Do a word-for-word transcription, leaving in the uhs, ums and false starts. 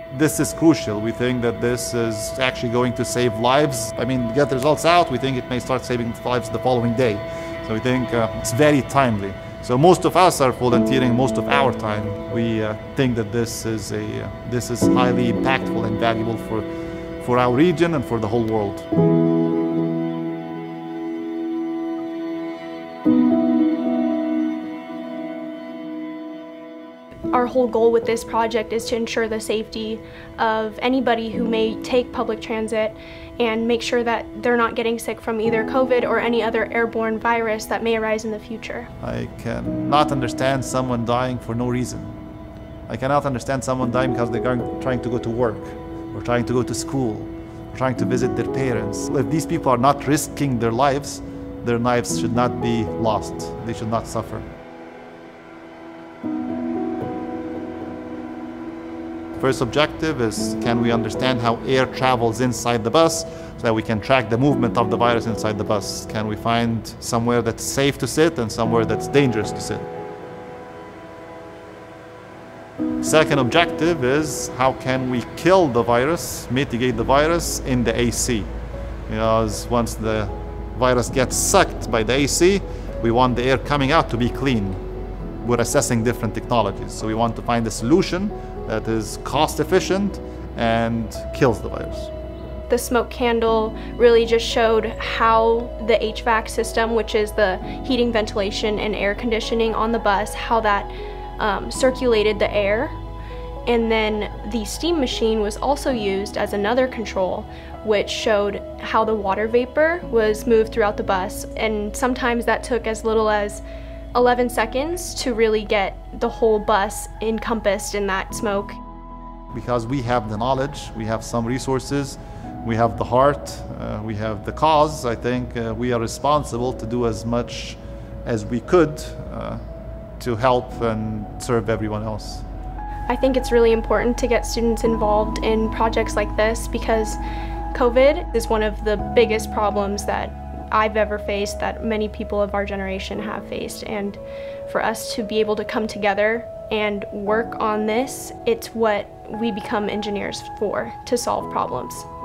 This is crucial. We think that this is actually going to save lives. I mean, get the results out, we think it may start saving lives the following day. So we think uh, it's very timely. So most of us are volunteering most of our time. We uh, think that this is, a, uh, this is highly impactful and valuable for, for our region and for the whole world. Our whole goal with this project is to ensure the safety of anybody who may take public transit and make sure that they're not getting sick from either COVID or any other airborne virus that may arise in the future. I cannot understand someone dying for no reason. I cannot understand someone dying because they're going, trying to go to work, or trying to go to school, or trying to visit their parents. If these people are not risking their lives, their lives should not be lost. They should not suffer. First objective is, can we understand how air travels inside the bus so that we can track the movement of the virus inside the bus? Can we find somewhere that's safe to sit and somewhere that's dangerous to sit? Second objective is, how can we kill the virus, mitigate the virus in the A C? Because once the virus gets sucked by the A C, we want the air coming out to be clean. We're assessing different technologies, so we want to find a solution that is cost efficient and kills the virus. The smoke candle really just showed how the H V A C system, which is the heating, ventilation, and air conditioning on the bus, how that um, circulated the air. And then the steam machine was also used as another control, which showed how the water vapor was moved throughout the bus. And sometimes that took as little as eleven seconds to really get the whole bus encompassed in that smoke. Because we have the knowledge, we have some resources, we have the heart, uh, we have the cause, I think uh, we are responsible to do as much as we could uh, to help and serve everyone else. I think it's really important to get students involved in projects like this because COVID is one of the biggest problems that I've ever faced, that many people of our generation have faced, and for us to be able to come together and work on this, it's what we become engineers for, to solve problems.